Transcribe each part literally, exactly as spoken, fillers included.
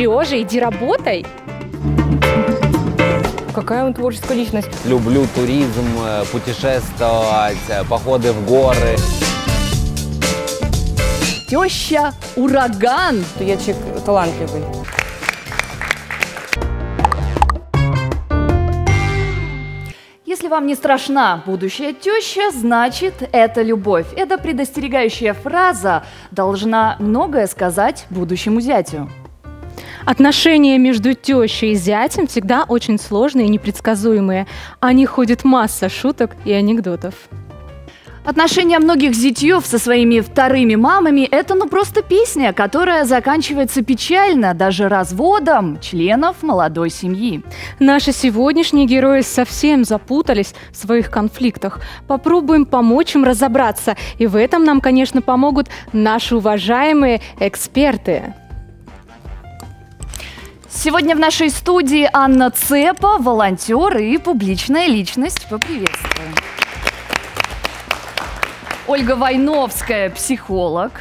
Сережа, иди работай. Какая он творческая личность. Люблю туризм, путешествовать, походы в горы. Теща ураган. Я человек талантливый. Если вам не страшна будущая теща, значит, это любовь. Эта предостерегающая фраза должна многое сказать будущему зятю. Отношения между тещей и зятем всегда очень сложные и непредсказуемые. О них ходит масса шуток и анекдотов. Отношения многих зятьев со своими вторыми мамами – это ну просто песня, которая заканчивается печально, даже разводом членов молодой семьи. Наши сегодняшние герои совсем запутались в своих конфликтах. Попробуем помочь им разобраться. И в этом нам, конечно, помогут наши уважаемые эксперты. Сегодня в нашей студии Анна Цепа, волонтер и публичная личность. Поприветствуем. Ольга Войновская, психолог.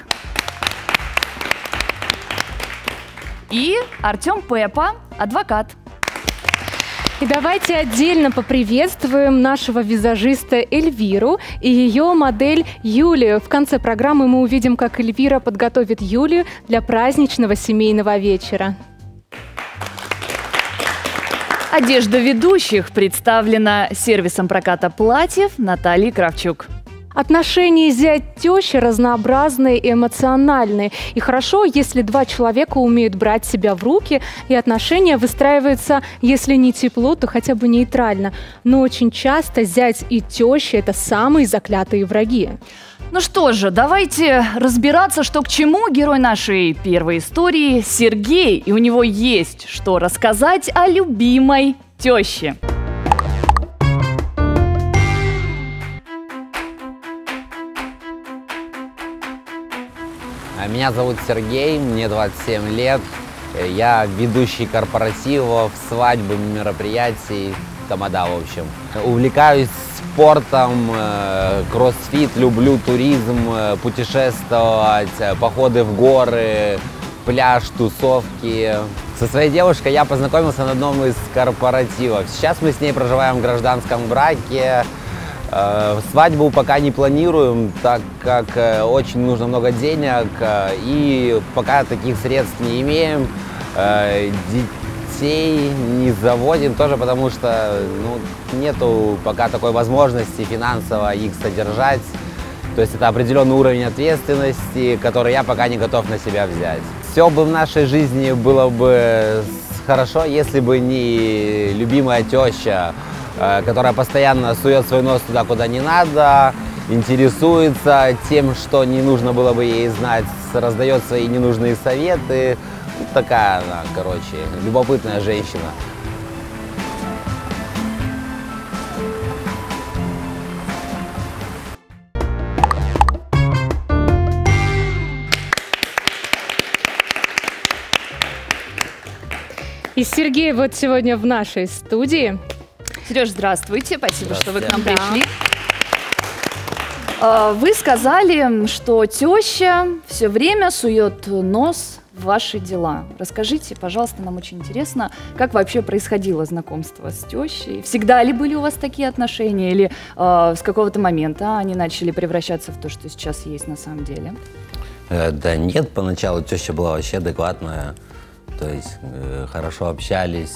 И Артем Пепа, адвокат. И давайте отдельно поприветствуем нашего визажиста Эльвиру и ее модель Юлию. В конце программы мы увидим, как Эльвира подготовит Юлию для праздничного семейного вечера. Одежда ведущих представлена сервисом проката платьев Натальей Кравчук. Отношения зять-теща разнообразные и эмоциональные. И хорошо, если два человека умеют брать себя в руки, и отношения выстраиваются, если не тепло, то хотя бы нейтрально. Но очень часто зять и теща – это самые заклятые враги. Ну что же, давайте разбираться, что к чему. Герой нашей первой истории Сергей, и у него есть что рассказать о любимой теще. Меня зовут Сергей, мне двадцать семь лет. Я ведущий корпоративов, свадьбы, мероприятий, тамада, в общем. Увлекаюсь спортом, кроссфит, люблю туризм, путешествовать, походы в горы, пляж, тусовки. Со своей девушкой я познакомился на одном из корпоративов. Сейчас мы с ней проживаем в гражданском браке. Свадьбу пока не планируем, так как очень нужно много денег, и пока таких средств не имеем. Детей не заводим тоже, потому что ну, нету пока такой возможности финансово их содержать. То есть это определенный уровень ответственности, который я пока не готов на себя взять. Все бы в нашей жизни было бы хорошо, если бы не любимая теща, которая постоянно сует свой нос туда, куда не надо, интересуется тем, что не нужно было бы ей знать, раздает свои ненужные советы. Вот такая она, короче, любопытная женщина. И Сергей вот сегодня в нашей студии. Сереж, здравствуйте, спасибо, что вы к нам Да. пришли. Вы сказали, что теща все время сует нос в ваши дела. Расскажите, пожалуйста, нам очень интересно, как вообще происходило знакомство с тещей? Всегда ли были у вас такие отношения, или э, с какого-то момента они начали превращаться в то, что сейчас есть на самом деле? Э, да нет, поначалу теща была вообще адекватная, то есть э, хорошо общались.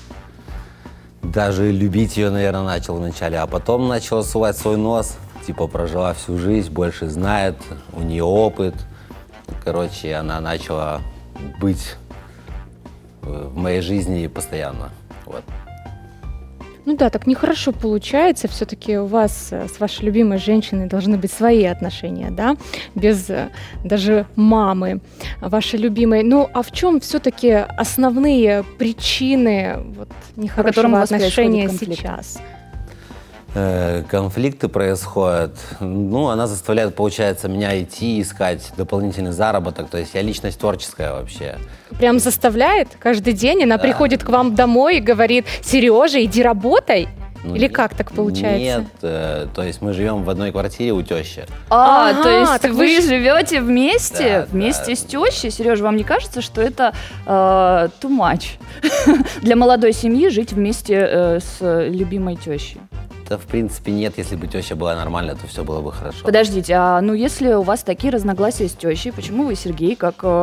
Даже любить ее, наверное, начал вначале, а потом начал сувать свой нос. Типа прожила всю жизнь, больше знает, у нее опыт. Короче, она начала быть в моей жизни постоянно. Вот. Ну да, так нехорошо получается. Все-таки у вас с вашей любимой женщиной должны быть свои отношения, да? Без даже мамы вашей любимой. Ну, а в чем все-таки основные причины вот, нехорошего отношения сейчас? Конфликты происходят. Ну, она заставляет, получается, меня идти искать дополнительный заработок. То есть я личность творческая вообще. Прям заставляет каждый день? Она да. приходит к вам домой и говорит: Сережа, иди работай? Ну, Или как так получается? Нет, э, то есть мы живем в одной квартире у тещи. А, Ага, то есть так вы вы ж- живете вместе, Да, вместе да. с тещей? Сереж, вам не кажется, что это э, too much для молодой семьи жить вместе э, с любимой тещей? Да, в принципе, нет. Если бы теща была нормальная, то все было бы хорошо. Подождите, а ну если у вас такие разногласия с тещей, почему вы, Сергей, как э,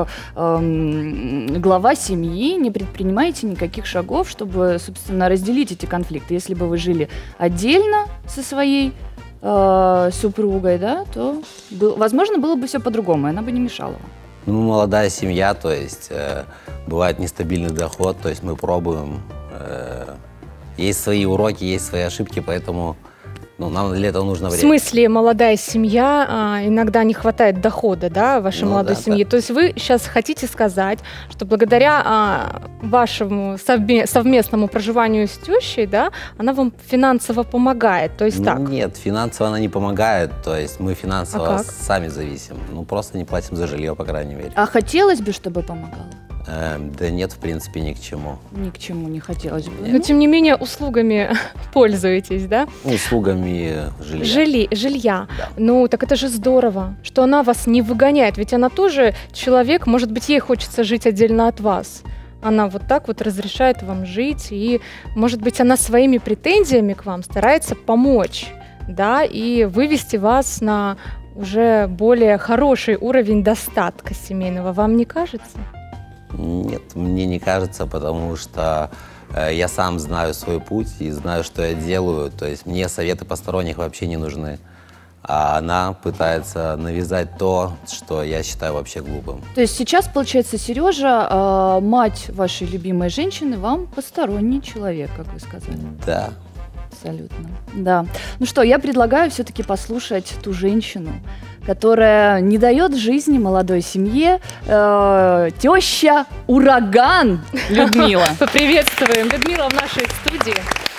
эм, глава семьи, не предпринимаете никаких шагов, чтобы, собственно, разделить эти конфликты? Если бы вы жили отдельно со своей э, супругой, да, то, был- возможно, было бы все по-другому, и она бы не мешала вам. Ну, молодая семья, то есть э, бывает нестабильный доход, то есть мы пробуем. э, есть свои уроки, есть свои ошибки, поэтому ну, нам для этого нужно В время. смысле, молодая семья, а, иногда не хватает дохода, да, вашей Ну молодой да, семьи. да. То есть вы сейчас хотите сказать, что благодаря а, вашему совме- совместному проживанию с тещей, да, она вам финансово помогает. То есть Ну, так. Нет, финансово она не помогает, то есть мы финансово А как? сами зависим. Ну, просто не платим за жилье, по крайней мере. А хотелось бы, чтобы помогала? Э, да нет, в принципе, ни к чему. Ни к чему не хотелось бы. Но тем не менее услугами пользуетесь, да? Услугами жилья. Жили, жилья. Да. Ну, так это же здорово, что она вас не выгоняет. Ведь она тоже человек, может быть, ей хочется жить отдельно от вас. Она вот так вот разрешает вам жить, и, может быть, она своими претензиями к вам старается помочь, да, и вывести вас на уже более хороший уровень достатка семейного. Вам не кажется? Нет, мне не кажется, потому что э, я сам знаю свой путь и знаю, что я делаю. То есть мне советы посторонних вообще не нужны. А она пытается навязать то, что я считаю вообще глупым. То есть сейчас, получается, Сережа, э, мать вашей любимой женщины, вам посторонний человек, как вы сказали. Да. Абсолютно. Да. Ну что, я предлагаю все-таки послушать ту женщину, которая не дает жизни молодой семье, э, теща Ураган Людмила. Поприветствуем Людмила в нашей студии.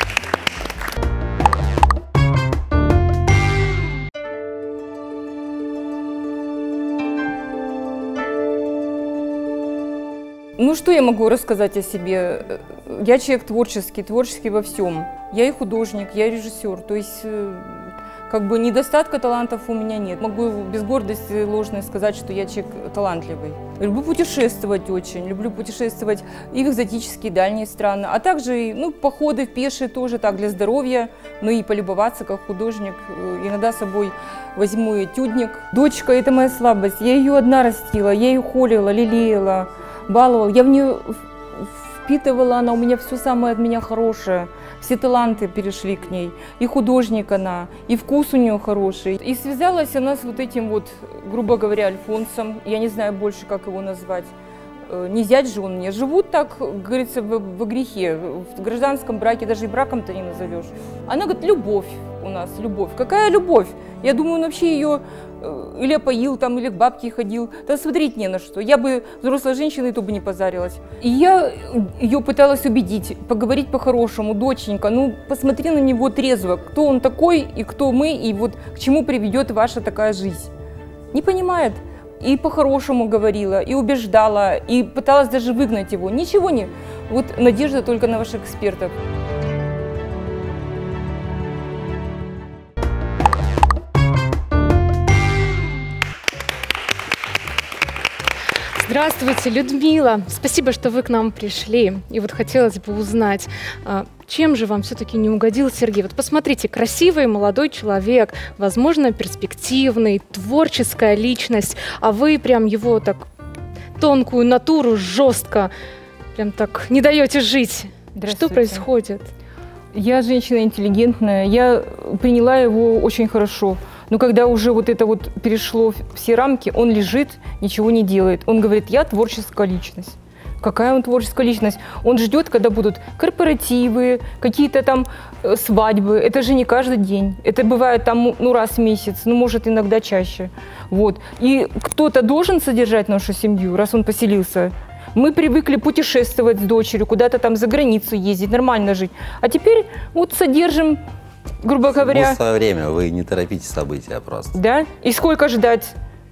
Ну, что я могу рассказать о себе? Я человек творческий, творческий во всем. Я и художник, я и режиссер. То есть, э, как бы недостатка талантов у меня нет. Могу без гордости ложной сказать, что я человек талантливый. Люблю путешествовать очень, люблю путешествовать и в экзотические дальние страны, а также ну, походы пешие тоже так для здоровья, но и полюбоваться как художник. Иногда с собой возьму этюдник. Дочка – это моя слабость. Я ее одна растила, я ее холила, лелеяла, баловала. Я в нее впитывала, она у меня все самое от меня хорошее. Все таланты перешли к ней. И художник она, и вкус у нее хороший. И связалась она с вот этим вот, грубо говоря, Альфонсом. Я не знаю больше, как его назвать. Не зять же он мне. Живут так, говорится, в, в грехе. В гражданском браке даже и браком-то не назовешь. Она говорит, любовь у нас, любовь. Какая любовь? Я думаю, он вообще ее или опоил там, или к бабке ходил. Да смотреть не на что. Я бы взрослая женщина, и то бы не позарилась. И я ее пыталась убедить, поговорить по-хорошему. Доченька, ну посмотри на него трезво. Кто он такой, и кто мы, и вот к чему приведет ваша такая жизнь. Не понимает. И по-хорошему говорила, и убеждала, и пыталась даже выгнать его. Ничего не. Вот надежда только на ваших экспертов. Здравствуйте, Людмила. Спасибо, что вы к нам пришли. И вот хотелось бы узнать, чем же вам все-таки не угодил Сергей? Вот посмотрите, красивый молодой человек, возможно, перспективный, творческая личность, а вы прям его так тонкую натуру жестко, прям так не даете жить. Что происходит? Я женщина интеллигентная, я приняла его очень хорошо. Но когда уже вот это вот перешло все рамки, он лежит, ничего не делает. Он говорит, я творческая личность. Какая он творческая личность? Он ждет, когда будут корпоративы, какие-то там э, свадьбы. Это же не каждый день. Это бывает там ну, раз в месяц, ну, может, иногда чаще. Вот. И кто-то должен содержать нашу семью, раз он поселился. Мы привыкли путешествовать с дочерью, куда-то там за границу ездить, нормально жить. А теперь вот содержим, грубо говоря. Будет свое время, вы не торопите события просто. Да? И сколько ждать?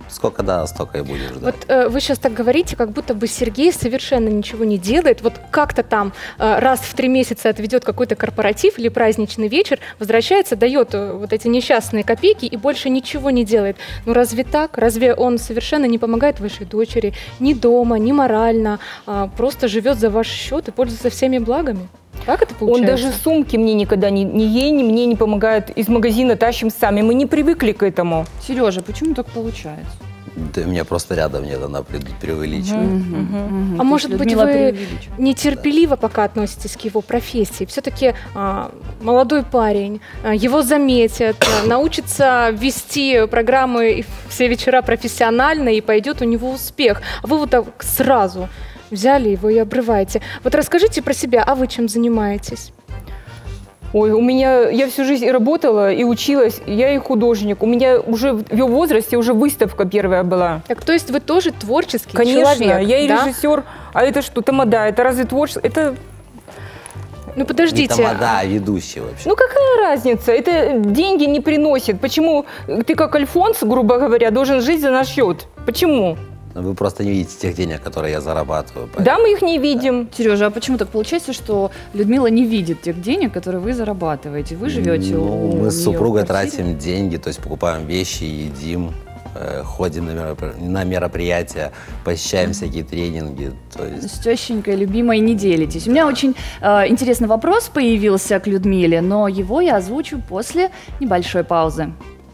Сколько да, столько и будешь ждать. Вот э, вы сейчас так говорите, как будто бы Сергей совершенно ничего не делает. Вот как-то там э, раз в три месяца отведет какой-то корпоратив или праздничный вечер, возвращается, дает э, вот эти несчастные копейки и больше ничего не делает. Ну разве так? Разве он совершенно не помогает вашей дочери ни дома, ни морально, а просто живет за ваш счет и пользуется всеми благами? Как это получается? Он даже сумки мне никогда, ни, ни ей, ни мне не помогает. Из магазина тащим сами. Мы не привыкли к этому. Сережа, почему так получается? Да у меня просто рядом нет, она преувеличивает. Угу, угу. А может быть, вы нетерпеливо пока относитесь к его профессии? Все-таки а, молодой парень, а, его заметят, а, научится вести программы все вечера профессионально, и пойдет у него успех. А вы вот так сразу взяли его и обрываете. Вот расскажите про себя, а вы чем занимаетесь? Ой, у меня, я всю жизнь и работала, и училась, я и художник. У меня уже в его возрасте уже выставка первая была. Так, то есть вы тоже творческий Конечно, человек? я и да? режиссер, а это что, тамада, это разве творчество? Это... Ну подождите. Не тамада, а ведущий вообще. Ну какая разница? Это деньги не приносит. Почему ты как Альфонс, грубо говоря, должен жить за наш счет? Почему? Вы просто не видите тех денег, которые я зарабатываю. Поэтому... Да, мы их не видим. Сережа, а почему так получается, что Людмила не видит тех денег, которые вы зарабатываете? Вы живете ну, у мы с супругой в квартире? тратим деньги, то есть покупаем вещи, едим, э, ходим на, меропри... на мероприятия, посещаем всякие тренинги. То есть... С тещенькой любимой не делитесь. У меня очень э, интересный вопрос появился к Людмиле, но его я озвучу после небольшой паузы.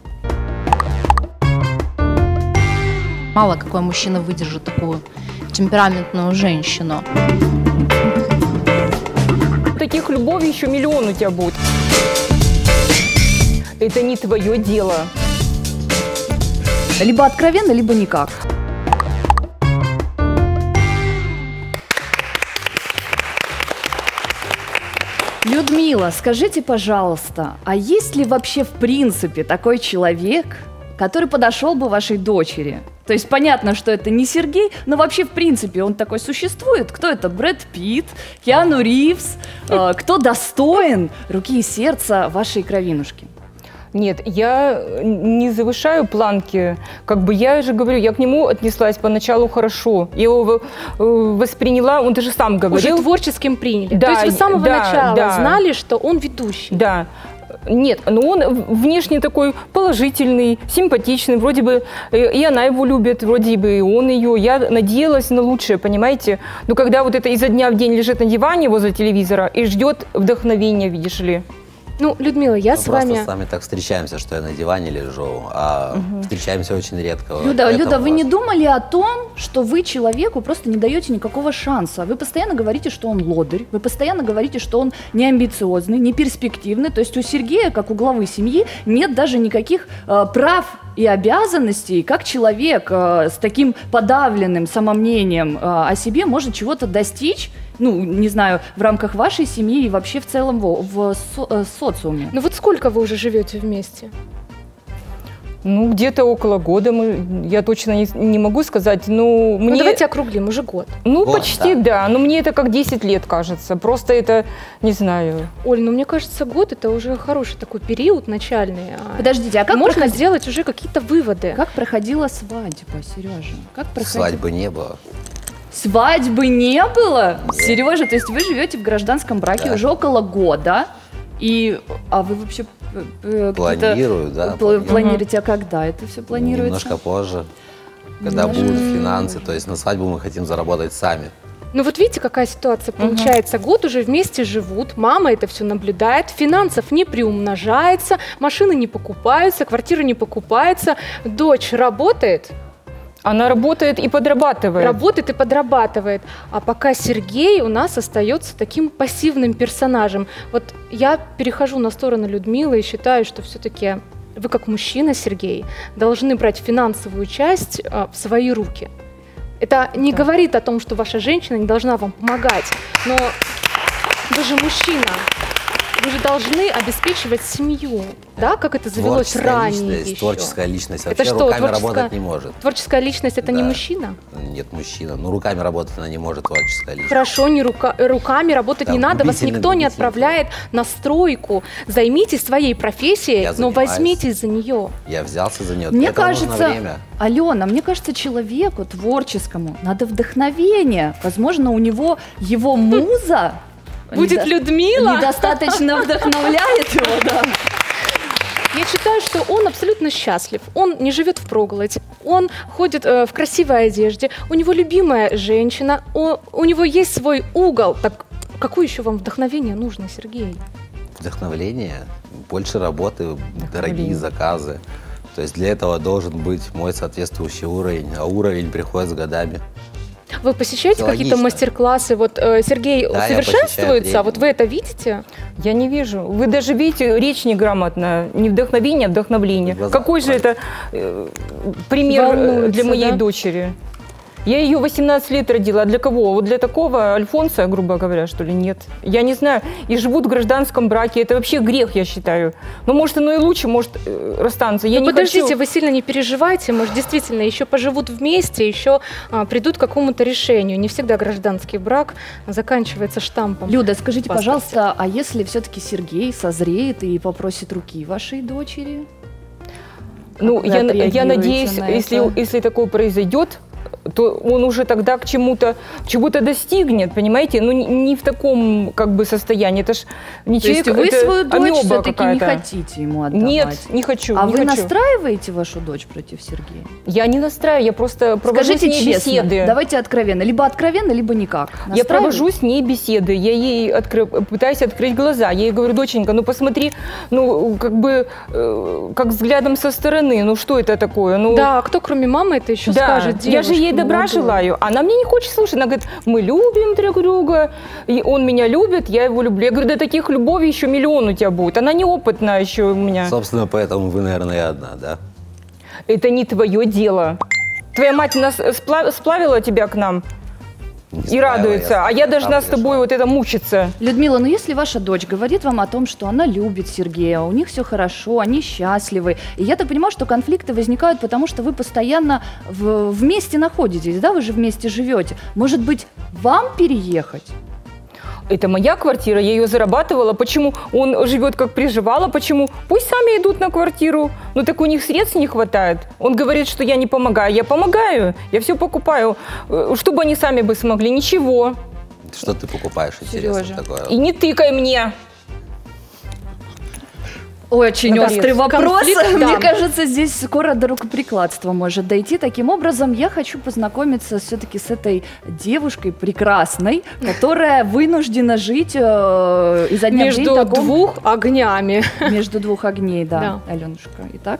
Мало какой мужчина выдержит такую темпераментную женщину. Таких любовей еще миллион у тебя будет. Это не твое дело. Либо откровенно, либо никак. Людмила, скажите, пожалуйста, а есть ли вообще в принципе такой человек, который подошел бы вашей дочери? То есть понятно, что это не Сергей, но вообще в принципе он такой существует. Кто это? Брэд Питт, Киану Ривз? Э, кто достоин руки и сердца вашей кровинушки? Нет, я не завышаю планки. Как бы я же говорю, я к нему отнеслась поначалу хорошо. Я его восприняла, он даже сам говорил. Уже творческим приняли. Да, То есть вы с самого да, начала да. знали, что он ведущий? Да. Нет, но он внешне такой положительный, симпатичный, вроде бы и она его любит, вроде бы и он ее. Я надеялась на лучшее, понимаете? Но когда вот это изо дня в день лежит на диване возле телевизора и ждет вдохновения, видишь ли. Ну, Людмила, я Мы с просто вами... с вами так встречаемся, что я на диване лежу, а угу. встречаемся очень редко. Люда, Поэтому Люда, вы вас... не думали о том, что вы человеку просто не даете никакого шанса? Вы постоянно говорите, что он лодырь, вы постоянно говорите, что он не амбициозный, не перспективный. То есть у Сергея, как у главы семьи, нет даже никаких э, прав и обязанностей, как человек э, с таким подавленным самомнением э, о себе может чего-то достичь, ну, не знаю, в рамках вашей семьи и вообще в целом в, в со, э, социуме. Ну вот сколько вы уже живете вместе? Ну, где-то около года, мы, я точно не, не могу сказать, но мне... Ну, давайте округлим, уже год. Ну, Год, почти, да. да, но мне это как десять лет кажется, просто это, не знаю... Оль, ну мне кажется, год это уже хороший такой период начальный. Подождите, а как можно проходи... сделать уже какие-то выводы? Как проходила свадьба, Сережа? Как проходила... Свадьбы не было. Свадьбы не было? Сережа, то есть вы живете в гражданском браке Да. уже около года, и, а вы вообще э, Планирую, да. пл- планируете, а когда это все планируется? Немножко позже, когда Немножко. будут финансы, то есть на свадьбу мы хотим заработать сами. Ну вот видите, какая ситуация получается. Год уже вместе живут, мама это все наблюдает, финансов не приумножается, машины не покупаются, квартира не покупается, дочь работает, Она работает и подрабатывает. работает и подрабатывает. А пока Сергей у нас остается таким пассивным персонажем. Вот я перехожу на сторону Людмилы и считаю, что все-таки вы как мужчина, Сергей, должны брать финансовую часть а, в свои руки. Это не Да. говорит о том, что ваша женщина не должна вам помогать, но вы же мужчина. вы же должны обеспечивать семью, да, как это завелось Творческая ранее личность, еще. Творческая личность Это вообще что, руками творческая- работать не может. Творческая личность – это не Да. мужчина? Нет, мужчина. Ну, руками работать она не может, творческая личность. Хорошо, не рука, руками работать Там не надо, вас губительный, никто не губительный. отправляет на стройку. Займитесь своей профессией, Я но занимаюсь. возьмитесь за нее. Я взялся за нее. Мне Для этого нужно кажется, время. Алена, мне кажется, человеку творческому надо вдохновение. Возможно, у него его муза Будет недо- Людмила? недостаточно вдохновляет его, да. Я считаю, что он абсолютно счастлив. Он не живет впроголодь. Он ходит э, в красивой одежде. У него любимая женщина. О- у него есть свой угол. Так какое еще вам вдохновение нужно, Сергей? Вдохновление, больше работы, дорогие заказы. То есть для этого должен быть мой соответствующий уровень, а уровень приходит с годами. Вы посещаете Это какие-то логично. мастер-классы? Вот э, Сергей Да, я совершенствуется, а вот посещаю вы это видите? Я не вижу. Вы даже видите, речь неграмотная. Не вдохновение, а вдохновление. Глаза Какой же это э, пример э, Волнуется, для моей да? дочери? Я ее восемнадцать лет родила. А для кого? Вот для такого Альфонса, грубо говоря, что ли? Нет. Я не знаю. И живут в гражданском браке. Это вообще грех, я считаю. Но может оно и лучше, может э, расстанутся. Я Ну, не подождите, хочу. вы сильно не переживайте, может, действительно, еще поживут вместе, еще а, придут к какому-то решению. Не всегда гражданский брак заканчивается штампом. Люда, скажите, в паспорте. пожалуйста, а если все-таки Сергей созреет и попросит руки вашей дочери? Ну, Как вы я, я отреагируете надеюсь, на если, это? если такое произойдет, то он уже тогда к чему-то чего-то достигнет, понимаете? Ну, не, не в таком как бы состоянии. Это ж не То есть человек, вы это свою дочь амеба все-таки не какая-то. хотите ему отдавать? Нет, не хочу. А не вы хочу. настраиваете вашу дочь против Сергея? Я не настраиваю, я просто провожу Скажите с ней честно, беседы. давайте откровенно. Либо откровенно, либо никак. Я Настраиваете? провожу с ней беседы, я ей откры- пытаюсь открыть глаза. Я ей говорю: доченька, ну посмотри, ну как бы, э, как взглядом со стороны, ну что это такое? Ну, Да, а кто кроме мамы это еще да, скажет я же ей девушке добра молодой? желаю. Она мне не хочет слушать. Она говорит: мы любим друг друга, и он меня любит, я его люблю. Я говорю: да таких любовей еще миллион у тебя будет. Она неопытная еще у меня. Собственно, поэтому вы, наверное, и одна, да? Это не твое дело. Твоя мать нас спла- сплавила тебя к нам Не и справила, радуется, а я сам должна с пришел. тобой вот это мучиться. Людмила, ну если ваша дочь говорит вам о том, что она любит Сергея, у них все хорошо, они счастливы, и я так понимаю, что конфликты возникают, потому что вы постоянно в- вместе находитесь, да, вы же вместе живете. Может быть, вам переехать? Это моя квартира, я ее зарабатывала. Почему он живет как приживала? Почему? Пусть сами идут на квартиру. Но так у них средств не хватает. Он говорит, что я не помогаю. Я помогаю, я все покупаю. Э, Чтобы они сами бы смогли. Ничего. Что ты покупаешь, интересно, Сережа. такое? И не тыкай мне. Очень Да, острый вопрос. конфликт, да. Мне кажется, здесь скоро до рукоприкладства может дойти. Таким образом, я хочу познакомиться все-таки с этой девушкой прекрасной, которая вынуждена жить э, изо дня в день Между в таком- двух огнями. между двух огней, да, Да. Аленушка. Итак,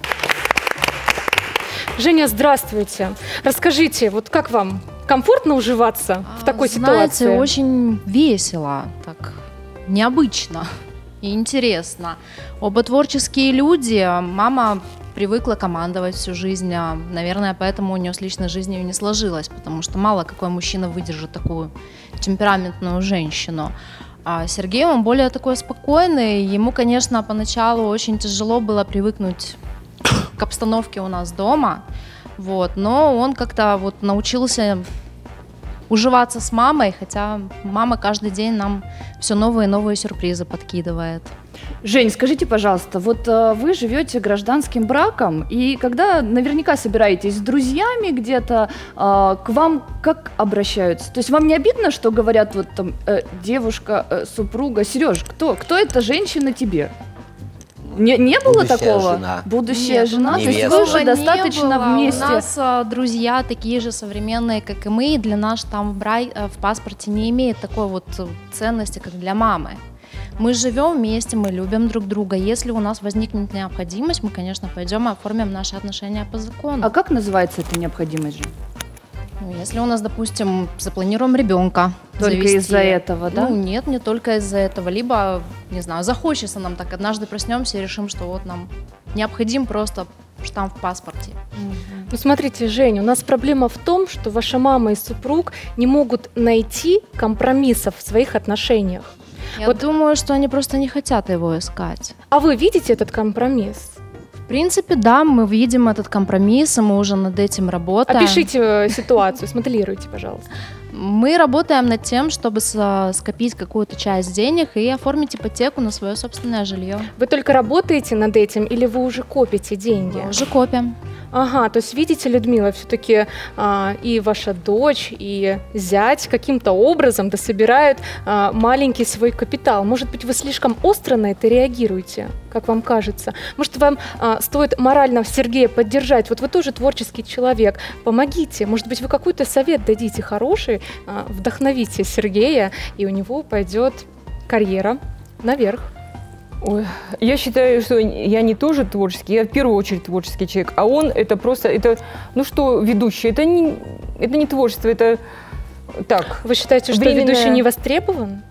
Женя, здравствуйте. Расскажите, вот как вам? Комфортно уживаться в такой Знаете, ситуации? очень весело, так необычно и интересно. Оба творческие люди. Мама привыкла командовать всю жизнь, а, наверное, поэтому у нее с личной жизнью не сложилось, потому что мало какой мужчина выдержит такую темпераментную женщину. А Сергей, он более такой спокойный. Ему, конечно, поначалу очень тяжело было привыкнуть к обстановке у нас дома, вот, но он как-то вот научился уживаться с мамой, хотя мама каждый день нам все новые и новые сюрпризы подкидывает. Жень, скажите, пожалуйста, вот э, вы живете гражданским браком, и когда наверняка собираетесь с друзьями где-то, э, к вам как обращаются? То есть вам не обидно, что говорят вот там э, девушка, э, супруга, Сереж, кто, кто эта женщина тебе? Не, не было Будущая такого? жена. Будущая Нет, жена, у нас то есть невеста. вы уже такого не достаточно было. вместе. У нас а, друзья такие же современные, как и мы, и для нас там в, брай- э, в паспорте не имеет такой вот э, ценности, как для мамы. Мы живем вместе, мы любим друг друга. Если у нас возникнет необходимость, мы, конечно, пойдем и оформим наши отношения по закону. А как называется эта необходимость, Жень? Ну, если у нас, допустим, запланируем ребенка Только завести. из-за этого, да? Ну, нет, не только из-за этого. Либо, не знаю, захочется нам так, однажды проснемся и решим, что вот нам необходим просто штамп в паспорте. Ну, смотрите, Женя, у нас проблема в том, что ваша мама и супруг не могут найти компромиссов в своих отношениях. Я Вот, думаю, что они просто не хотят его искать. а вы видите этот компромисс? В принципе, да, мы видим этот компромисс, и мы уже над этим работаем. Опишите э, ситуацию, смоделируйте, пожалуйста. Мы работаем над тем, чтобы со- скопить какую-то часть денег и оформить ипотеку на свое собственное жилье. Вы только работаете над этим или вы уже копите деньги? Мы уже копим. Ага, то есть видите, Людмила, все-таки а, и ваша дочь, и зять каким-то образом дособирают а, маленький свой капитал. Может быть, вы слишком остро на это реагируете, как вам кажется? Может, вам а, стоит морально Сергея поддержать? Вот вы тоже творческий человек, помогите. Может быть, вы какой-то совет дадите хороший, а, вдохновите Сергея, и у него пойдет карьера наверх. Ой, я считаю, что я не тоже творческий, я в первую очередь творческий человек, а он это просто, это, ну что, ведущий, это не, это не творчество, это так. Вы считаете, что временное- ведущий не востребован?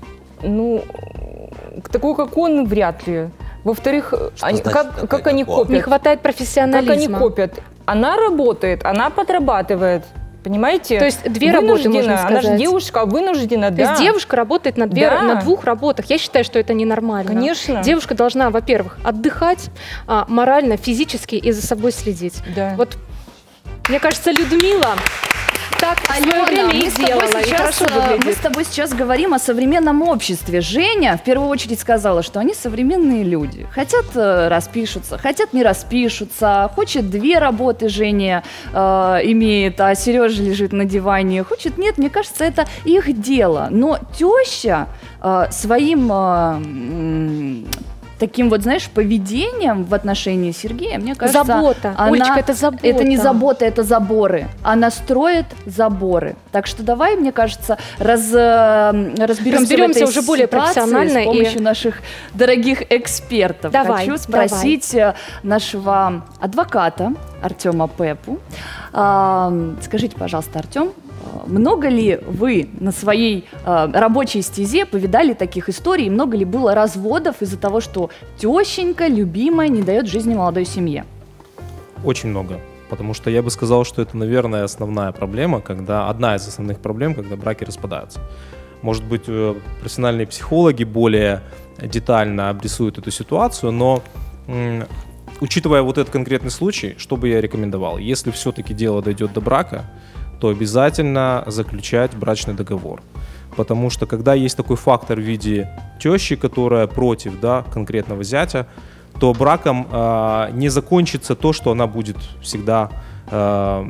Ну, такой, как он, вряд ли. Во-вторых, они- значит как, такой, как как они он? копят? Не хватает Как они профессионализма. копят? Она работает, она подрабатывает, понимаете? То есть две работы, можно Вынуждена, она же сказать. девушка, вынуждена, То да. есть девушка работает на, две, Да. на двух работах. Я считаю, что это ненормально. Конечно. Девушка должна, во-первых, отдыхать а, морально, физически и за собой следить. Да. Вот, мне кажется, Людмила так в свое Алена, время мы и с тобой делала, и сейчас, хорошо э, мы выглядит. с тобой сейчас говорим о современном обществе. Женя в первую очередь сказала, что они современные люди. Хотят э, распишутся, хотят не распишутся. Хочет две работы Женя э, имеет, а Сережа лежит на диване. Хочет нет, мне кажется, это их дело. Но теща э, своим... э, м, таким вот, знаешь, поведением в отношении Сергея, мне кажется... Забота. она- Олечка, это забота. Это не забота, это заборы. Она строит заборы. Так что давай, мне кажется, раз, э, разберемся, Разберемся в этой уже более ситуации профессионально с и- помощью наших дорогих экспертов. Давай, Хочу спросить э, нашего адвоката Артема Пепу. А, скажите, пожалуйста, Артем, много ли вы на своей э, рабочей стезе повидали таких историй, и много ли было разводов из-за того, что тещенька, любимая, не дает жизни молодой семье? Очень много. Потому что я бы сказал, что это, наверное, основная проблема, когда одна из основных проблем, когда браки распадаются. Может быть, э, профессиональные психологи более детально обрисуют эту ситуацию, но м, учитывая вот этот конкретный случай, что бы я рекомендовал? Если все-таки дело дойдет до брака, то обязательно заключать брачный договор. Потому что когда есть такой фактор в виде тещи, которая против, да, конкретного зятя, то браком э, не закончится то, что она будет всегда э,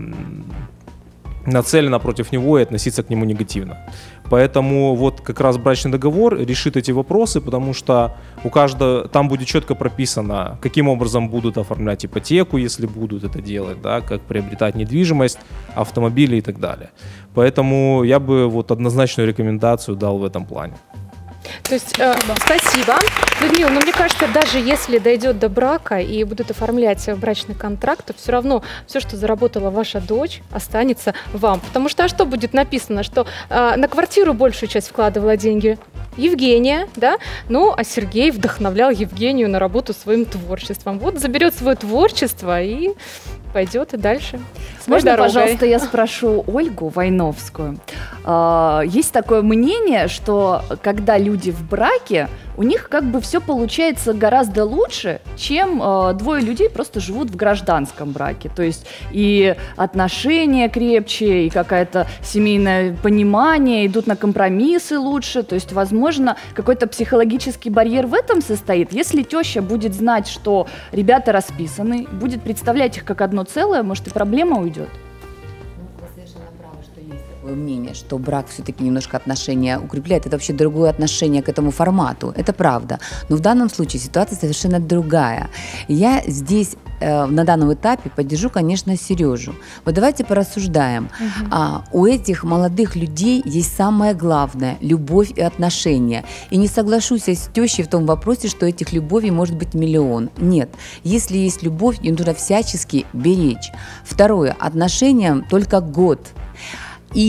нацелена против него и относиться к нему негативно. Поэтому вот как раз брачный договор решит эти вопросы, потому что у каждого там будет четко прописано, каким образом будут оформлять ипотеку, если будут это делать, да, как приобретать недвижимость, автомобили и так далее. Поэтому я бы вот однозначную рекомендацию дал в этом плане. То есть, э, спасибо. Людмила, но мне кажется, даже если дойдет до брака и будут оформлять брачный контракт, то все равно все, что заработала ваша дочь, останется вам. Потому что, а что будет написано? Что э, на квартиру большую часть вкладывала деньги Евгения, да? Ну, а Сергей вдохновлял Евгению на работу своим творчеством. Вот заберет свое творчество и пойдет и дальше. Своей Можно, дорогой. пожалуйста, я спрошу Ольгу Войновскую. А, Есть такое мнение, что когда люди в браке, у них как бы все получается гораздо лучше, чем э, двое людей просто живут в гражданском браке. То есть и отношения крепче, и какое-то семейное понимание, идут на компромиссы лучше. То есть, возможно, какой-то психологический барьер в этом состоит. Если теща будет знать, что ребята расписаны, будет представлять их как одно целое, может, и проблема уйдет. Вы совершенно правы, что есть такое мнение, что брак все-таки немножко отношения укрепляет. Это вообще другое отношение к этому формату. Это правда. Но в данном случае ситуация совершенно другая. Я здесь э, на данном этапе поддержу, конечно, Сережу. Вот давайте порассуждаем. Мгм. А, у этих молодых людей есть самое главное – любовь и отношения. И не соглашусь я с тещей в том вопросе, что этих любовей может быть миллион. Нет. Если есть любовь, ее нужно всячески беречь. Второе. Отношениям только год. И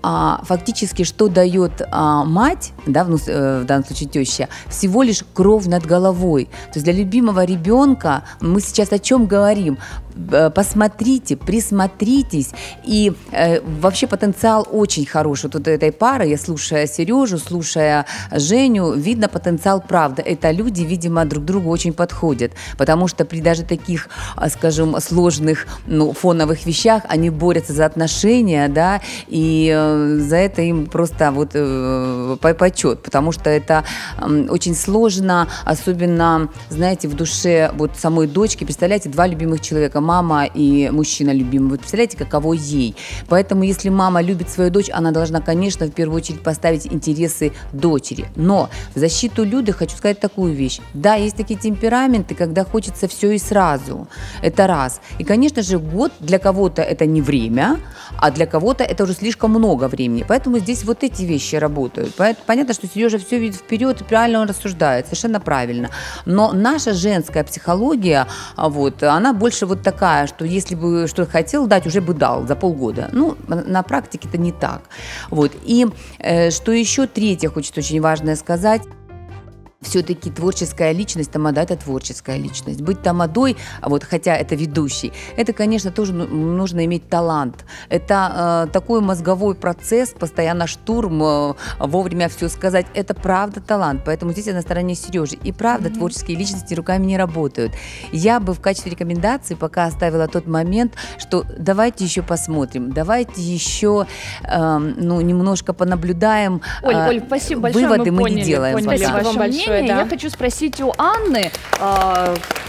а, фактически, что дает а, мать, да, в, в данном случае теща, всего лишь кров над головой. То есть для любимого ребенка мы сейчас о чем говорим? Посмотрите, присмотритесь, и э, вообще потенциал очень хороший вот этой пары. Я слушая Сережу, слушая Женю, видно потенциал, правда. Это люди, видимо, друг другу очень подходят, потому что при даже таких, скажем, сложных, ну, фоновых вещах они борются за отношения, да, и э, за это им просто вот э, почет, потому что это э, очень сложно, особенно, знаете, в душе вот самой дочки. Представляете, два любимых человека, мама и мужчина любимый. Вы представляете, каково ей? Поэтому, если мама любит свою дочь, она должна, конечно, в первую очередь поставить интересы дочери. Но в защиту Люды хочу сказать такую вещь. Да, есть такие темпераменты, когда хочется все и сразу. Это раз. И, конечно же, год для кого-то это не время, а для кого-то это уже слишком много времени. Поэтому здесь вот эти вещи работают. Понятно, что Сережа все видит вперед, и правильно он рассуждает, совершенно правильно. Но наша женская психология, вот, она больше вот такая, что если бы что-то хотел дать, уже бы дал за полгода. Ну, на практике это не так. Вот. И э, что еще третье, хочется очень важное сказать. Все-таки творческая личность, тамада – это творческая личность. Быть тамадой, вот, хотя это ведущий, это, конечно, тоже нужно иметь талант. Это э, такой мозговой процесс, постоянно штурм, э, вовремя все сказать. Это правда талант, поэтому здесь я на стороне Сережи. И правда, mm-hmm. творческие личности руками не работают. Я бы в качестве рекомендации пока оставила тот момент, что давайте еще посмотрим, давайте еще э, ну, немножко понаблюдаем. Оль, э, Оль, спасибо большое, выводы мы, мы поняли, не делаем. Поняли пока. ваше мнение. Да. Я хочу спросить у Анны, а,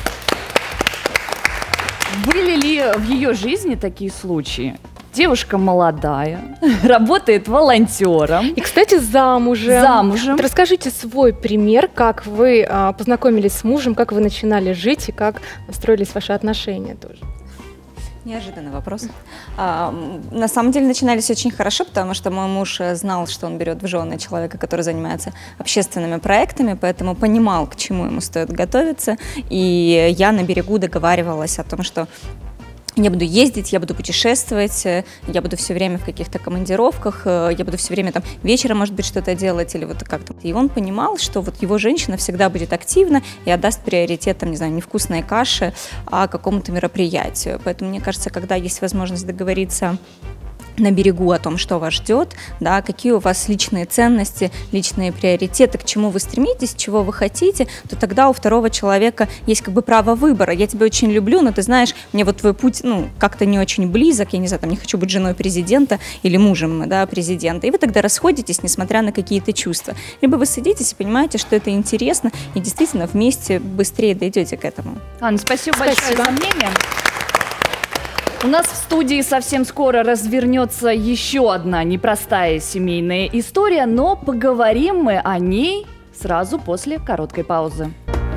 были ли в ее жизни такие случаи? Девушка молодая, работает волонтером. И, кстати, замужем. Замужем. Вот расскажите свой пример, как вы а, познакомились с мужем, как вы начинали жить и как строились ваши отношения тоже. Неожиданный вопрос. А, на самом деле начинались очень хорошо, потому что мой муж знал, что он берет в жены человека, который занимается общественными проектами, поэтому понимал, к чему ему стоит готовиться. И я на берегу договаривалась о том, что я буду ездить, я буду путешествовать, я буду все время в каких-то командировках, я буду все время там вечером, может быть, что-то делать или вот как-то. И он понимал, что вот его женщина всегда будет активна и отдаст приоритет, там, не знаю, не вкусной каше, а какому-то мероприятию. Поэтому, мне кажется, когда есть возможность договориться на берегу о том, что вас ждет, да, какие у вас личные ценности, личные приоритеты, к чему вы стремитесь, чего вы хотите, то тогда у второго человека есть как бы право выбора. Я тебя очень люблю, но ты знаешь, мне вот твой путь, ну, как-то не очень близок, я не знаю, там, не хочу быть женой президента или мужем, да, президента. И вы тогда расходитесь, несмотря на какие-то чувства. Либо вы садитесь и понимаете, что это интересно, и действительно вместе быстрее дойдете к этому. Анна, спасибо, спасибо. большое за мнение. У нас в студии совсем скоро развернется еще одна непростая семейная история, но поговорим мы о ней сразу после короткой паузы.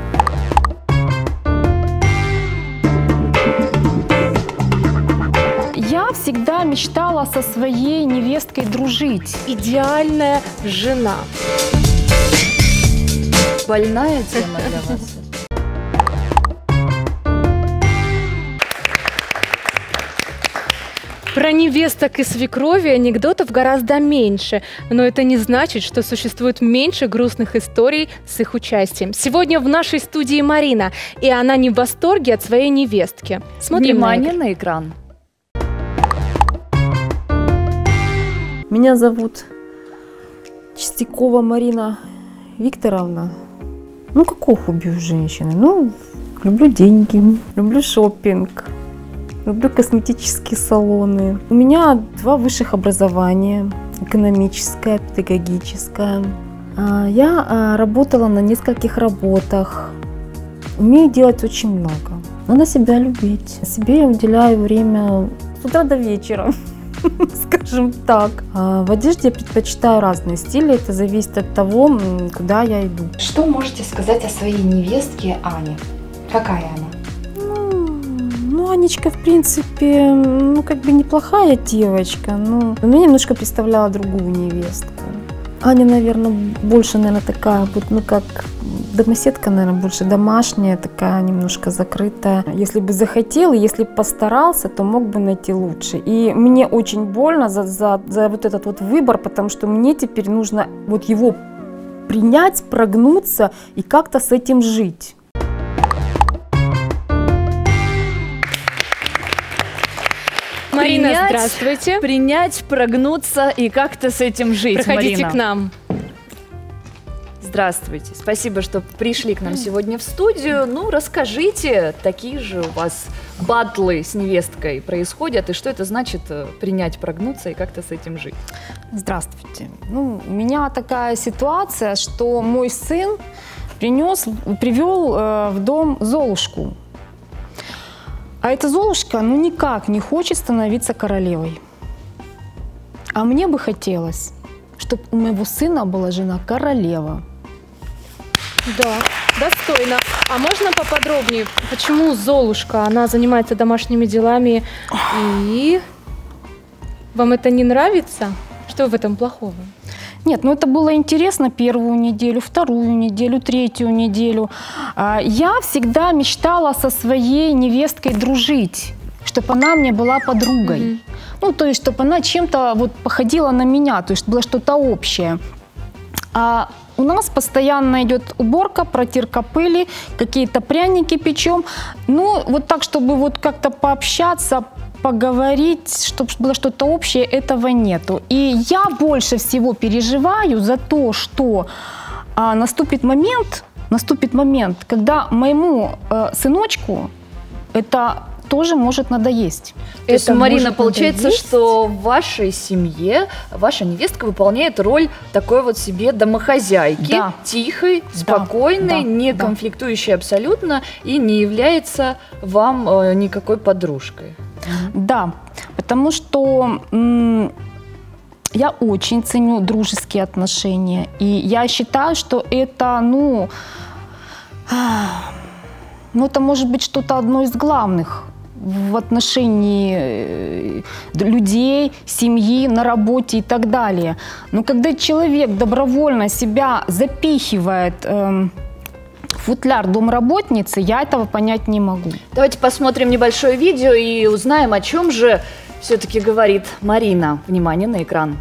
Я всегда мечтала со своей невесткой дружить. Идеальная жена. Больная тема для вас. Про невесток и свекрови анекдотов гораздо меньше, но это не значит, что существует меньше грустных историй с их участием. Сегодня в нашей студии Марина, и она не в восторге от своей невестки. Смотрим Внимание на на экран. Меня зовут Чистякова Марина Викторовна. Ну, какое хобби у женщины? Ну, люблю деньги, люблю шопинг. Люблю косметические салоны. У меня два высших образования. Экономическое, педагогическое. Я работала на нескольких работах. Умею делать очень много. Надо себя любить. Себе я уделяю время с утра до вечера, скажем так. В одежде я предпочитаю разные стили. Это зависит от того, куда я иду. Что можете сказать о своей невестке Ане? Какая она? Ну, Анечка, в принципе, ну, как бы неплохая девочка, но меня немножко представляла другую невестку. Аня, наверное, больше, наверное, такая, ну, как домоседка, наверное, больше домашняя, такая немножко закрытая. Если бы захотел, если бы постарался, то мог бы найти лучше. И мне очень больно за, за, за вот этот вот выбор, потому что мне теперь нужно вот его принять, прогнуться и как-то с этим жить. Марина, принять, здравствуйте. Принять, прогнуться и как-то с этим жить. Проходите Марина. к нам. Здравствуйте. Спасибо, что пришли к нам сегодня в студию. Ну, расскажите, такие же у вас баттлы с невесткой происходят, и что это значит принять, прогнуться и как-то с этим жить? Здравствуйте. Ну, у меня такая ситуация, что мой сын принес, привел э, в дом Золушку. А эта Золушка, ну, никак не хочет становиться королевой. А мне бы хотелось, чтобы у моего сына была жена королева. Да, достойно. А можно поподробнее, почему Золушка, она занимается домашними делами, и вам это не нравится? Что в этом плохого? Нет, ну это было интересно первую неделю, вторую неделю, третью неделю. Я всегда мечтала со своей невесткой дружить, чтобы она мне была подругой. Mm-hmm. Ну, то есть, чтобы она чем-то вот походила на меня, то есть было что-то общее. А у нас постоянно идет уборка, протирка пыли, какие-то пряники печем. Ну, вот так, чтобы вот как-то пообщаться, поговорить, чтобы было что-то общее, этого нету. И я больше всего переживаю за то, что а, наступит момент, наступит момент, когда моему э, сыночку это тоже может надоесть. То есть, Марина, получается, надоесть? Что в вашей семье ваша невестка выполняет роль такой вот себе домохозяйки, да. Тихой, спокойной, да, да, не да. конфликтующей абсолютно и не является вам э, никакой подружкой. Да, потому что м- я очень ценю дружеские отношения, и я считаю, что это, ну, ну это может быть что-то одно из главных в отношении людей, семьи, на работе и так далее. Но когда человек добровольно себя запихивает э, в футляр домработницы, я этого понять не могу. Давайте посмотрим небольшое видео и узнаем, о чем же все-таки говорит Марина. Внимание на экран.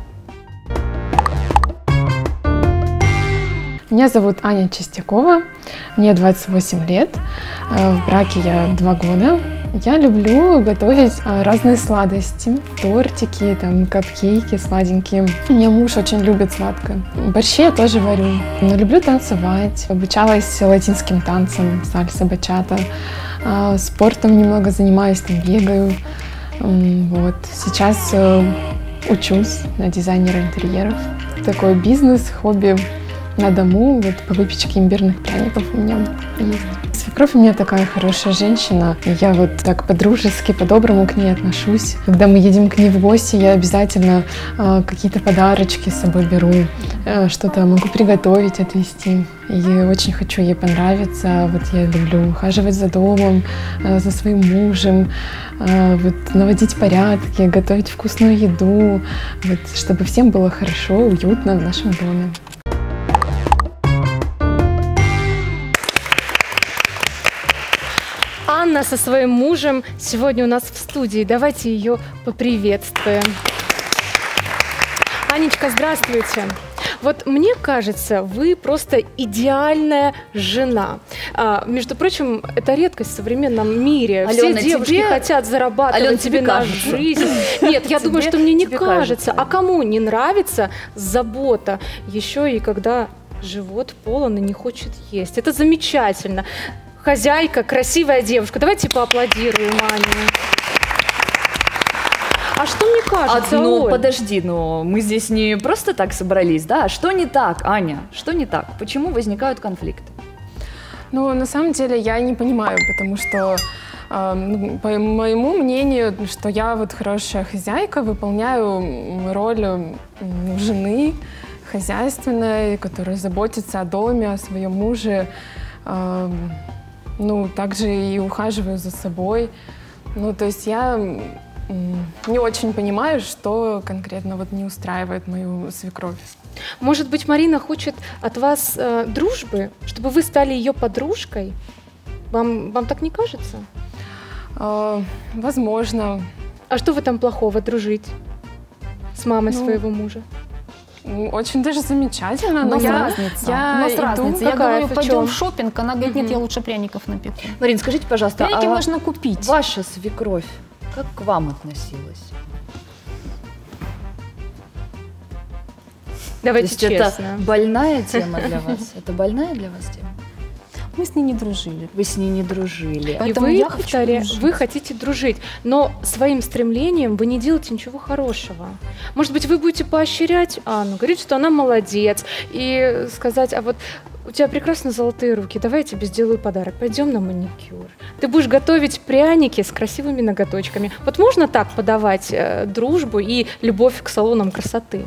Меня зовут Аня Чистякова, мне двадцать восемь лет, в браке я два года. Я люблю готовить разные сладости, тортики, там, капкейки сладенькие. У меня муж очень любит сладкое. Борщи я тоже варю, но люблю танцевать. Обучалась латинским танцам, сальса, бачата. Спортом немного занимаюсь, там, бегаю. Вот. Сейчас учусь на дизайнера интерьеров. Такой бизнес, хобби на дому, вот по выпечке имбирных пряников у меня есть. Свекровь у меня такая хорошая женщина, я вот так по-дружески, по-доброму к ней отношусь. Когда мы едем к ней в гости, я обязательно э, какие-то подарочки с собой беру, э, что-то могу приготовить, отвезти. И очень хочу ей понравиться. Вот я люблю ухаживать за домом, э, за своим мужем, э, вот наводить порядки, готовить вкусную еду, вот, чтобы всем было хорошо, уютно в нашем доме. Анна со своим мужем сегодня у нас в студии. Давайте ее поприветствуем. Анечка, здравствуйте. Вот мне кажется, вы просто идеальная жена. А, между прочим, это редкость в современном мире. Алена, все девушки тебе... хотят зарабатывать Алена, себе на жизнь. Нет, я думаю, что мне не кажется. А кому не нравится забота? Еще и когда живот полон и не хочет есть. Это замечательно. Хозяйка, красивая девушка. Давайте поаплодируем Ане. А что мне кажется, а, ну, Оль? подожди, ну, мы здесь не просто так собрались, да? Что не так, Аня? Что не так? Почему возникают конфликты? Ну, на самом деле, я не понимаю, потому что, э, ну, по моему мнению, что я вот хорошая хозяйка, выполняю роль э, жены хозяйственной, которая заботится о доме, о своем муже. Э, Ну, также и ухаживаю за собой. Ну, то есть я не очень понимаю, что конкретно вот не устраивает мою свекровь. Может быть, Марина хочет от вас э, дружбы, чтобы вы стали ее подружкой? Вам, вам так не кажется? Э, возможно. А что в этом плохого, дружить с мамой ну, своего мужа? Очень даже замечательно. У нас я, разница. Я У нас иду, разница. Я какая, говорю, пойдем в шопинг, она говорит, нет, угу. я лучше пряников напеку. Марин, скажите, пожалуйста, пряники а можно купить. Ваша свекровь как к вам относилась? Давайте То есть честно. Это больная тема для вас? Это больная для вас тема? Мы с ней не дружили. Вы с ней не дружили. И вы, повторяю, вы хотите дружить, но своим стремлением вы не делаете ничего хорошего. Может быть, вы будете поощрять Анну, говорить, что она молодец, и сказать, а вот у тебя прекрасно золотые руки, давай я тебе сделаю подарок, пойдем на маникюр. Ты будешь готовить пряники с красивыми ноготочками. Вот можно так подавать э, дружбу и любовь к салонам красоты?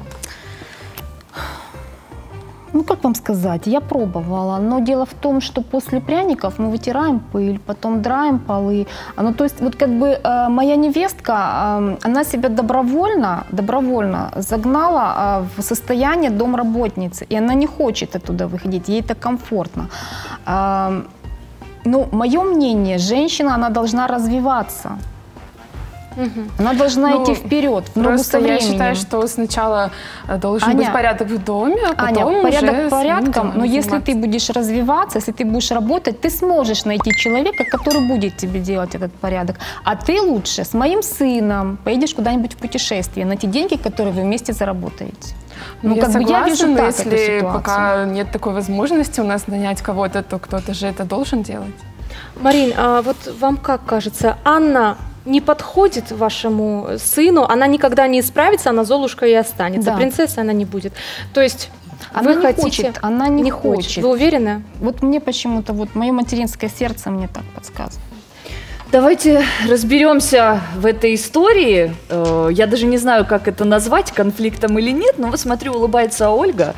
Ну, как вам сказать, я пробовала, но дело в том, что после пряников мы вытираем пыль, потом драем полы. Ну, то есть, вот как бы э, моя невестка, э, она себя добровольно, добровольно загнала э, в состояние домработницы, и она не хочет оттуда выходить, ей это комфортно. Э, ну, мое мнение, женщина, она должна развиваться. Угу. Она должна ну, идти вперед, в ногу со временем. Я считаю, что сначала должен Аня, быть порядок в доме, а потом Аня, порядок уже порядком, но если ты будешь развиваться, если ты будешь работать, ты сможешь найти человека, который будет тебе делать этот порядок. А ты лучше с моим сыном поедешь куда-нибудь в путешествие на те деньги, которые вы вместе заработаете. Ну, я как согласна, бы я вижу так если эту ситуацию. Пока нет такой возможности у нас нанять кого-то, то кто-то же это должен делать. Марин, а вот вам как кажется, Анна не подходит вашему сыну, она никогда не исправится, она Золушка и останется, да. Принцессой она не будет. То есть она вы не хотите... хочет, она не, не хочет. хочет. Вы уверены? Вот мне почему-то, вот мое материнское сердце мне так подсказывает. Давайте разберемся в этой истории. Я даже не знаю, как это назвать, конфликтом или нет, но вот смотрю, улыбается Ольга,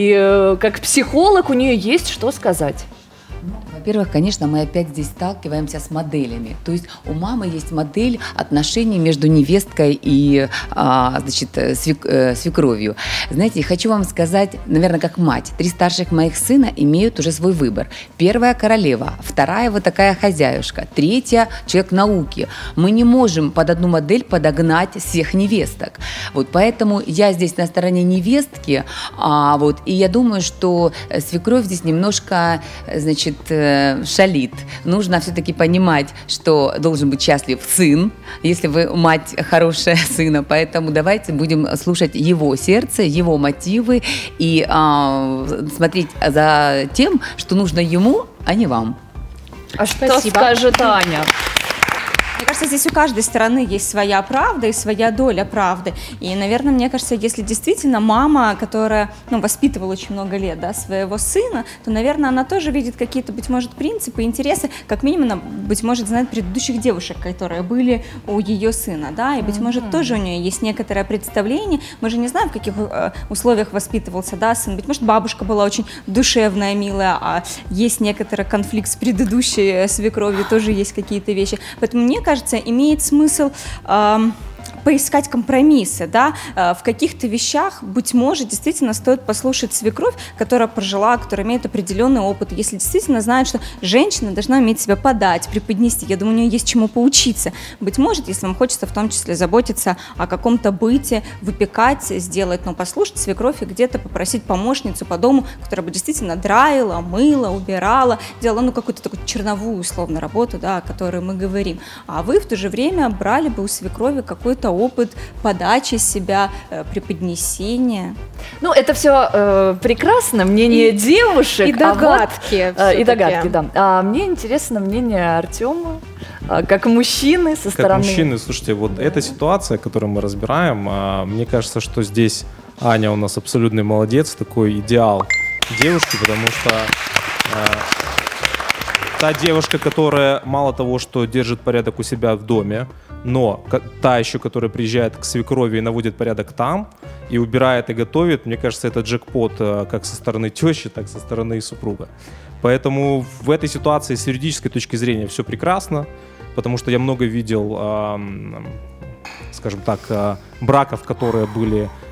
и как психолог у нее есть что сказать. Во-первых, конечно, мы опять здесь сталкиваемся с моделями. То есть у мамы есть модель отношений между невесткой и а, значит, свек, э, свекровью. Знаете, хочу вам сказать, наверное, как мать. Три старших моих сына имеют уже свой выбор. Первая королева, вторая вот такая хозяюшка, третья человек науки. Мы не можем под одну модель подогнать всех невесток. Вот поэтому я здесь на стороне невестки, а, вот, и я думаю, что свекровь здесь немножко, значит, шалит. Нужно все-таки понимать, что должен быть счастлив сын, если вы мать хорошая сына. Поэтому давайте будем слушать его сердце, его мотивы и а, смотреть за тем, что нужно ему, а не вам. А что Спасибо. Скажет Аня? Мне кажется, здесь у каждой стороны есть своя правда и своя доля правды. И, наверное, мне кажется, если действительно мама, которая ну, воспитывала очень много лет да, своего сына, то, наверное, она тоже видит какие-то, быть может, принципы, интересы, как минимум, она, быть может, знает предыдущих девушек, которые были у ее сына, да, и, быть mm-hmm. может, тоже у нее есть некоторое представление. Мы же не знаем, в каких э, условиях воспитывался да, сын. Быть может, бабушка была очень душевная, милая, а есть некоторый конфликт с предыдущей свекровью, тоже есть какие-то вещи. Поэтому мне кажется, кажется, имеет смысл э, поискать компромиссы, да, э, в каких-то вещах, быть может, действительно стоит послушать свекровь, которая прожила, которая имеет определенный опыт, если действительно знает, что женщина должна уметь себя подать, преподнести, я думаю, у нее есть чему поучиться. Быть может, если вам хочется в том числе заботиться о каком-то быте, выпекать, сделать, но послушать свекровь и где-то попросить помощницу по дому, которая бы действительно драила, мыла, убирала, делала, ну, какую-то такую черновую, условно, работу, да, о которой мы говорим. А вы в то же время брали бы у свекрови какой-то опыт подачи себя, э, преподнесения. Ну, это все э, прекрасно, мнение и, девушек. И догадки. А вот, э, и догадки, да. А мне интересно мнение Артема, э, как мужчины со как стороны. Как мужчины, слушайте, вот да. эта ситуация, которую мы разбираем, э, мне кажется, что здесь Аня у нас абсолютный молодец, такой идеал девушки, потому что э, та девушка, которая мало того, что держит порядок у себя в доме, но та еще, которая приезжает к свекрови и наводит порядок там, и убирает и готовит, мне кажется, это джекпот как со стороны тещи, так и со стороны супруга. Поэтому в этой ситуации с юридической точки зрения все прекрасно, потому что я много видел, скажем так, браков, которые были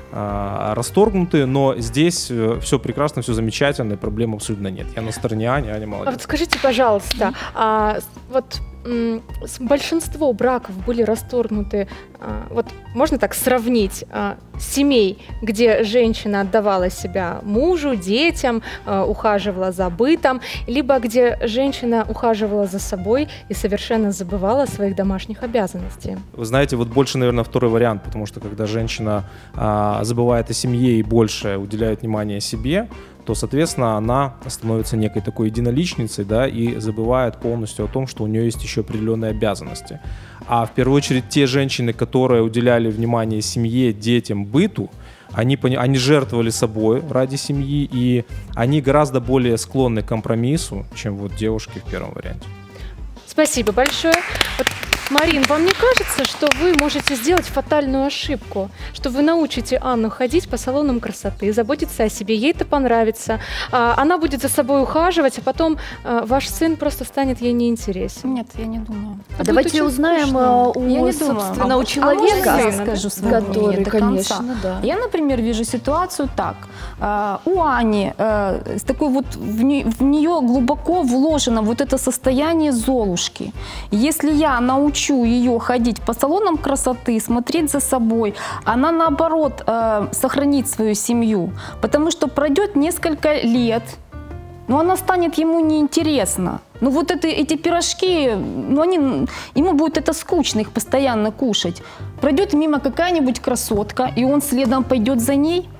а, расторгнуты, но здесь все прекрасно, все замечательно, и проблем абсолютно нет. Я на стороне Ани, Аня молодец. А вот скажите, пожалуйста, а, вот м, большинство браков были расторгнуты, а, вот можно так сравнить, а, семей, где женщина отдавала себя мужу, детям, а, ухаживала за бытом, либо где женщина ухаживала за собой и совершенно забывала о своих домашних обязанностях? Вы знаете, вот больше, наверное, второй вариант, потому что когда женщина а, забывает о семье и больше уделяет внимание себе, то, соответственно, она становится некой такой единоличницей, да, и забывает полностью о том, что у нее есть еще определенные обязанности. А в первую очередь те женщины, которые уделяли внимание семье, детям, быту, они, они жертвовали собой ради семьи, и они гораздо более склонны к компромиссу, чем вот девушки в первом варианте. Спасибо большое. Вот, Марин, вам не кажется, что вы можете сделать фатальную ошибку, что вы научите Анну ходить по салонам красоты, заботиться о себе, ей это понравится, а, она будет за собой ухаживать, а потом а, ваш сын просто станет ей неинтересен? Нет, я не думаю. А давайте узнаем скучно. у, Я не собственно, думаю. у человека, а я скажу свое который, мнение до конечно, конца. да. Я, например, вижу ситуацию так. А, у Ани а, с такой вот в, не, в нее глубоко вложено вот это состояние Золушки. Если я научу ее ходить по салонам красоты, смотреть за собой, она наоборот э, сохранит свою семью, потому что пройдет несколько лет, но она станет ему неинтересна. Ну вот это, эти пирожки, ну они, ему будет это скучно их постоянно кушать. Пройдет мимо какая-нибудь красотка, и он следом пойдет за ней.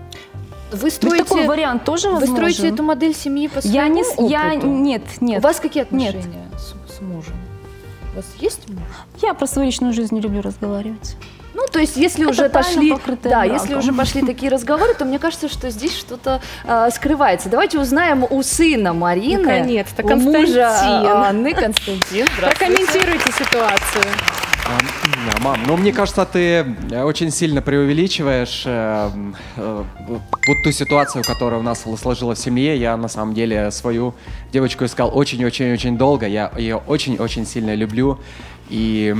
Вы строите, Ведь такой вариант тоже возможен. Вы строите эту модель семьи по своему я не, опыту? я, нет, нет. У вас какие отношения нет. с, с мужем? У вас есть муж? Я про свою личную жизнь не люблю разговаривать. Ну, то есть, если это уже пошли, да, браком. если уже пошли такие разговоры, то мне кажется, что здесь что-то э, скрывается. Давайте узнаем у сына Марины, наконец-то, у Константин. мужа Анны, Константин. Прокомментируйте ситуацию. А, мам, ну мне кажется, ты очень сильно преувеличиваешь э, э, вот ту ситуацию, которая у нас сложилась в семье. Я на самом деле свою девочку искал очень-очень-очень долго. Я ее очень-очень сильно люблю. И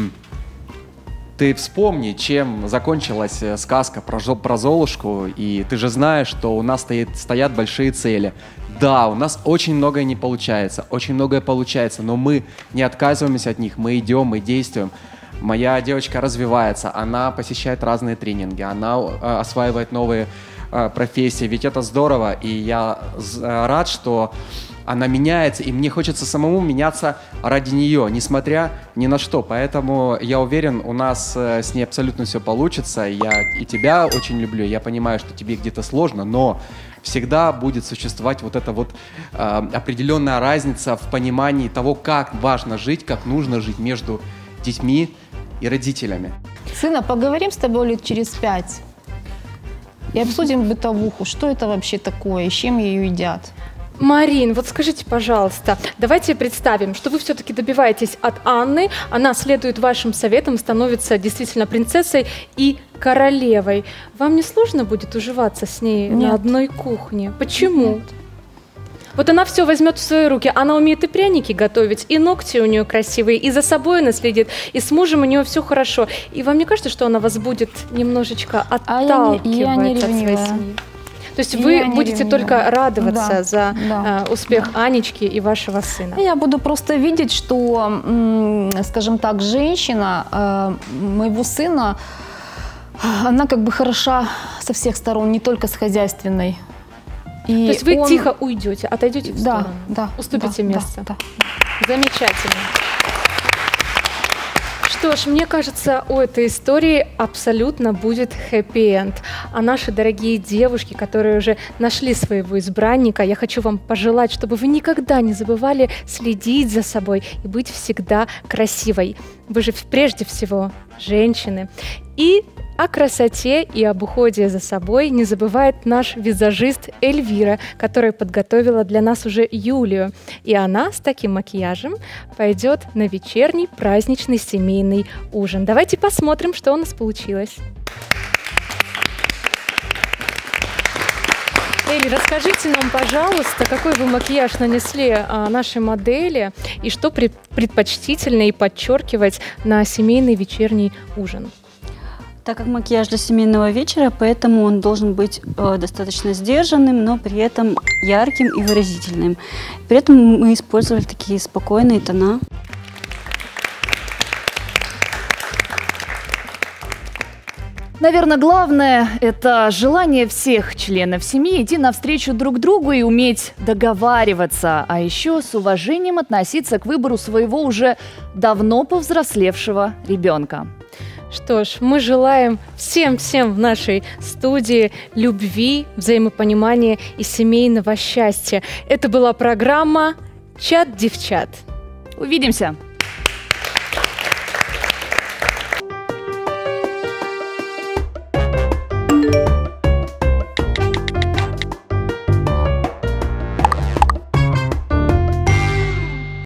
ты вспомни, чем закончилась сказка про, про Золушку. И ты же знаешь, что у нас стоит, стоят большие цели. Да, у нас очень многое не получается, очень многое получается, но мы не отказываемся от них, мы идем, мы действуем. Моя девочка развивается, она посещает разные тренинги, она э, осваивает новые э, профессии, ведь это здорово, и я э, рад, что она меняется, и мне хочется самому меняться ради нее, несмотря ни на что. Поэтому я уверен, у нас э, с ней абсолютно все получится. Я и тебя очень люблю, я понимаю, что тебе где-то сложно, но всегда будет существовать вот эта вот э, определенная разница в понимании того, как важно жить, как нужно жить между детьми и родителями. Сына, поговорим с тобой лет через пять и обсудим бытовуху. Что это вообще такое, и с чем ее едят? Марин, вот скажите, пожалуйста, давайте представим, что вы все-таки добиваетесь от Анны, она следует вашим советам, становится действительно принцессой и королевой. Вам не сложно будет уживаться с ней Нет. на одной кухне? Почему? Нет. Вот она все возьмет в свои руки, она умеет и пряники готовить, и ногти у нее красивые, и за собой она следит, и с мужем у нее все хорошо. И вам не кажется, что она вас будет немножечко отталкивать а я не, я не от своей ревнивая. семьи? То есть вы я будете только радоваться да, за да, э, успех да. Анечки и вашего сына? Я буду просто видеть, что, скажем так, женщина э, моего сына, она как бы хороша со всех сторон, не только с хозяйственной. И То есть вы он... тихо уйдете, отойдете в сторону, да, да, уступите да, место. Да, да. Замечательно. Что ж, мне кажется, у этой истории абсолютно будет хэппи-энд. А наши дорогие девушки, которые уже нашли своего избранника, я хочу вам пожелать, чтобы вы никогда не забывали следить за собой и быть всегда красивой. Вы же прежде всего женщины. И о красоте и об уходе за собой не забывает наш визажист Эльвира, которая подготовила для нас уже Юлию. И она с таким макияжем пойдет на вечерний праздничный семейный ужин. Давайте посмотрим, что у нас получилось. Элли, расскажите нам, пожалуйста, какой вы макияж нанесли а, нашей модели и что предпочтительно и подчеркивать на семейный вечерний ужин? Так как макияж для семейного вечера, поэтому он должен быть э, достаточно сдержанным, но при этом ярким и выразительным. При этом мы использовали такие спокойные тона. Наверное, главное – это желание всех членов семьи идти навстречу друг другу и уметь договариваться, а еще с уважением относиться к выбору своего уже давно повзрослевшего ребенка. Что ж, мы желаем всем-всем в нашей студии любви, взаимопонимания и семейного счастья. Это была программа «Чат девчат». Увидимся!